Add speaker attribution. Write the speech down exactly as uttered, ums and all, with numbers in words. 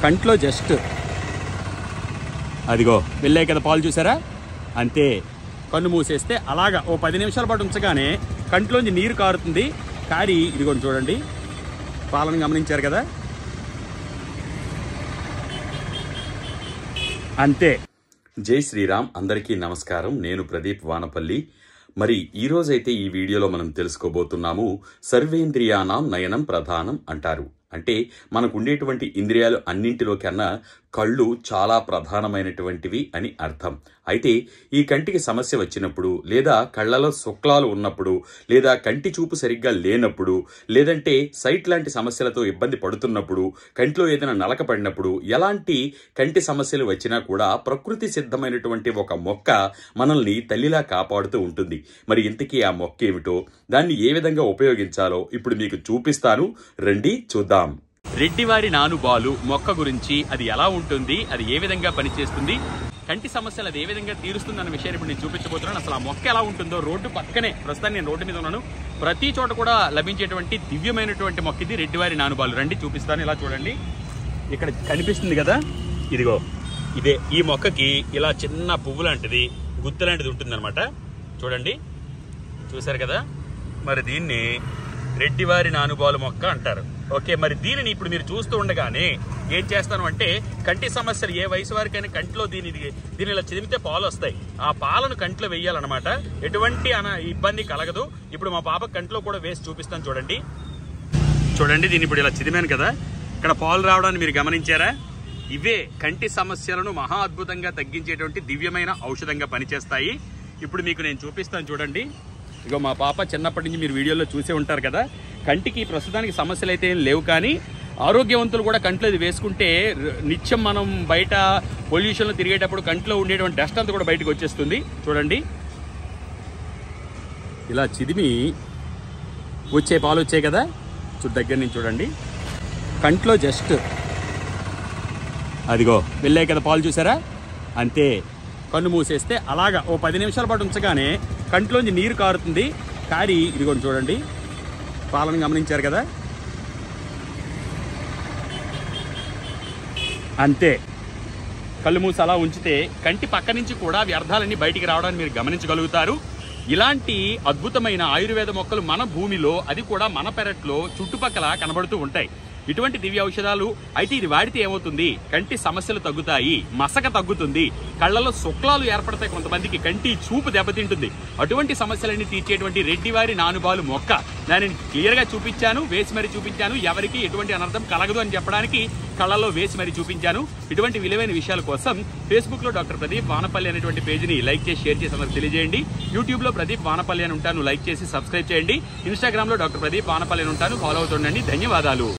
Speaker 1: కంట్లో జస్ట్ అదిగో వెళ్ళాయి కదా పాలు, చూసారా? అంతే, కన్ను మూసేస్తే అలాగా ఓ పది నిమిషాల పాటు ఉంచగానే కంట్లోంచి నీరు కారుతుంది. కారి ఇదిగోండి చూడండి, పాలను గమనించారు కదా? అంతే.
Speaker 2: జై శ్రీరామ్. అందరికీ నమస్కారం. నేను ప్రదీప్ వానపల్లి. మరి ఈ రోజైతే ఈ వీడియోలో మనం తెలుసుకోబోతున్నాము సర్వేంద్రియానాం నయనం ప్రధానం అంటారు. అంటే మనకు ఉండేటువంటి ఇంద్రియాలు అన్నింటిలో కన్నా కళ్ళు చాలా ప్రధానమైనటువంటివి అని అర్థం. అయితే ఈ కంటికి సమస్య వచ్చినప్పుడు, లేదా కళ్ళలో శుక్లాలు ఉన్నప్పుడు, లేదా కంటి చూపు సరిగ్గా లేనప్పుడు, లేదంటే సైట్ లాంటి సమస్యలతో ఇబ్బంది పడుతున్నప్పుడు, కంటిలో ఏదైనా నలక పడినప్పుడు, ఎలాంటి కంటి సమస్యలు వచ్చినా కూడా ప్రకృతి సిద్ధమైనటువంటి ఒక మొక్క మనల్ని తల్లిలా కాపాడుతూ ఉంటుంది. మరి ఇంతకీ ఆ మొక్క ఏమిటో, దాన్ని ఏ విధంగా ఉపయోగించాలో ఇప్పుడు మీకు చూపిస్తాను. రండి చూద్దాం.
Speaker 1: రెడ్డివారి నానుబాలు మొక్క గురించి, అది ఎలా ఉంటుంది, అది ఏ విధంగా పనిచేస్తుంది, కంటి సమస్యలు అది ఏ విధంగా తీరుస్తుంది అన్న విషయాన్ని ఇప్పుడు నేను చూపించబోతున్నాను. అసలు ఆ మొక్క ఎలా ఉంటుందో, రోడ్డు పక్కనే, ప్రస్తుతం నేను రోడ్డు మీద ఉన్నాను, ప్రతి చోట కూడా లభించేటువంటి దివ్యమైనటువంటి మొక్క ఇది రెడ్డివారి నానుబాలు. రండి చూపిస్తాను. ఇలా చూడండి, ఇక్కడ కనిపిస్తుంది కదా, ఇదిగో ఇదే. ఈ మొక్కకి ఇలా చిన్న పువ్వు లాంటిది, గుత్త లాంటిది ఉంటుందన్నమాట. చూడండి, చూసారు కదా? మరి దీన్ని రెడ్డివారి నానుబాలు మొక్క అంటారు. ఓకే, మరి దీనిని ఇప్పుడు మీరు చూస్తూ ఉండగానే ఏం చేస్తాను అంటే, కంటి సమస్యలు ఏ వయసు వారికైనా కంటిలో దీని దీని ఇలా చిదిమితే పాలు వస్తాయి. ఆ పాలను కంటిలో వేయాలన్నమాట. ఎటువంటి అన ఇబ్బంది కలగదు. ఇప్పుడు మా పాప కంటిలో కూడా వేసి చూపిస్తాను. చూడండి చూడండి దీన్ని ఇప్పుడు ఇలా చిదిమాను కదా, ఇక్కడ పాలు రావడాన్ని మీరు గమనించారా? ఇవే కంటి సమస్యలను మహా అద్భుతంగా తగ్గించేటువంటి దివ్యమైన ఔషధంగా పనిచేస్తాయి. ఇప్పుడు మీకు నేను చూపిస్తాను. చూడండి, ఇగో మా పాప చిన్నప్పటి నుంచి మీరు వీడియోలో చూసే ఉంటారు కదా, కంటికి ప్రస్తుతానికి సమస్యలు అయితే ఏం లేవు, కానీ ఆరోగ్యవంతులు కూడా కంట్లో ఇది వేసుకుంటే నిత్యం మనం బయట పొల్యూషన్లో తిరిగేటప్పుడు కంట్లో ఉండేటువంటి డస్ట్ అంతా కూడా బయటకు వచ్చేస్తుంది. చూడండి, ఇలా చిదిమి వచ్చే పాలు వచ్చాయి కదా, చూ దగ్గర నుంచి చూడండి, కంట్లో జస్ట్ అదిగో వెళ్ళాయి కదా పాలు, చూసారా? అంతే, కన్ను మూసేస్తే అలాగా ఓ పది నిమిషాల పాటు ఉంచగానే కంట్లోంచి నీరు కారుతుంది. కారి ఇదిగోండి చూడండి, పాలను గమనించారు కదా? అంతే, కళ్ళు మూసి అలా ఉంచితే కంటి పక్క నుంచి కూడా వ్యర్థాలన్నీ బయటికి రావడాన్ని మీరు గమనించగలుగుతారు. ఇలాంటి అద్భుతమైన ఆయుర్వేద మొక్కలు మన భూమిలో, అది కూడా మన పెరట్లో చుట్టుపక్కల కనబడుతూ ఉంటాయి. ఇటువంటి దివ్య ఔషధాలు. అయితే ఇది వాడితే ఏమవుతుంది, కంటి సమస్యలు తగ్గుతాయి, మసక తగ్గుతుంది, కళ్ళలో శుక్లాలు ఏర్పడతాయి, కొంతమందికి కంటి చూపు దెబ్బతింటుంది. అటువంటి సమస్యలన్నీ తీర్చేటువంటి రెడ్డివారి నానుబాలు మొక్క నేను క్లియర్గా చూపించాను, వేసి మరీ చూపించాను. ఎవరికి ఎటువంటి అనర్థం కలగదు అని చెప్పడానికి కళ్ళలో వేసి మరీ చూపించాను. ఇటువంటి విలువైన విషయాల కోసం ఫేస్బుక్లో డాక్టర్ ప్రదీప్ వానపల్లి అనేటువంటి పేజీని లైక్ చేసి షేర్ చేసి అందరికి తెలియజేయండి. యూట్యూబ్లో ప్రదీప్ వానపల్లి అని ఉంటాను, లైక్ చేసి సబ్స్క్రైబ్ చేయండి. ఇన్స్టాగ్రామ్లో డాక్టర్ ప్రదీప్ వానపల్లి అని ఉంటాను, ఫాలో అవుతుండండి. ధన్యవాదాలు.